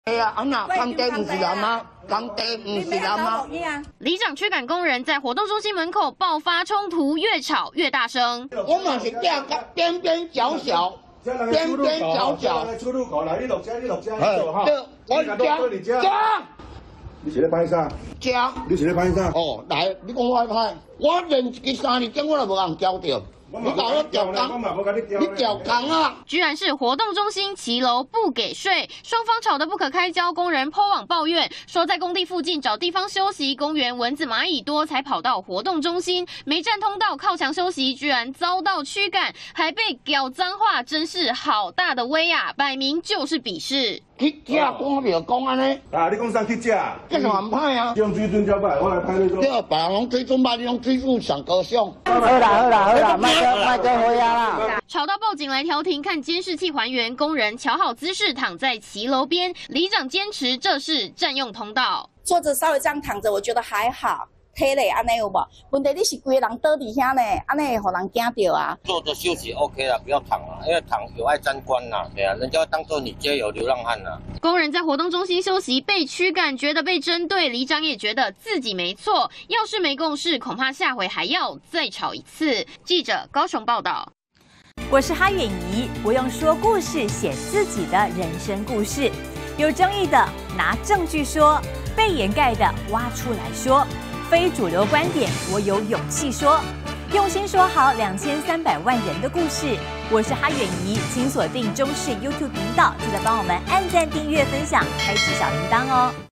哎呀，安那工地不是人吗？工地不是人吗？ 里长驱赶工人在活动中心门口爆发冲突，越吵越大声。 我嘛是边边角角。 边边角角， 出入口来，你落车，你落车， 对，我加， 你是咧拍啥？ 加， 你是咧拍啥？ 哦，来，你讲我拍，我练一3年钟，我都无人教着。你搞我调工，你调工啊！ 居然是活动中心骑楼不给税，双方吵得不可开交，工人抛网抱怨，说在工地附近找地方休息，公园蚊子蚂蚁多，才跑到活动中心，没占通道靠墙休息，居然遭到驱赶，还被屌脏话，真是好大的威啊！摆明就是鄙视。 去食官庙讲安尼， 啊！你讲啥去食？ 这是蛮歹啊！ 用水准较歹，我来拍你说。 对，别人拢水准歹，你拢水准上高尚。 好啦，卖个回呀啦！ 吵到报警来调停，看监视器还原，工人瞧好姿势躺在骑楼边，里长坚持这是占用通道。 坐着稍微这样躺着，我觉得还好。 体力安尼有无？问题你是规个人倒伫遐呢，安尼会互人惊到啊。 坐着休息 OK 了，不要躺了，因为躺有碍沾光呐，对啊，人家当做你街友流浪汉呐。 工人在活动中心休息被驱赶，觉得被针对，里长也觉得自己没错。要是没共识，恐怕下回还要再吵一次。记者高雄报道。 我是哈远怡，我用说故事写自己的人生故事，有争议的拿证据说，被掩盖的挖出来说。 非主流观点，我有勇气说，用心说好2300万人的故事。我是哈远怡，请锁定中视 YouTube 频道，记得帮我们按赞、订阅、分享，开启小铃铛哦。